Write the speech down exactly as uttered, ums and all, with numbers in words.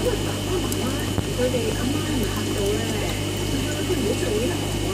爸爸媽媽佢哋阿媽係咪嚇到咧？佢唔好做呢行。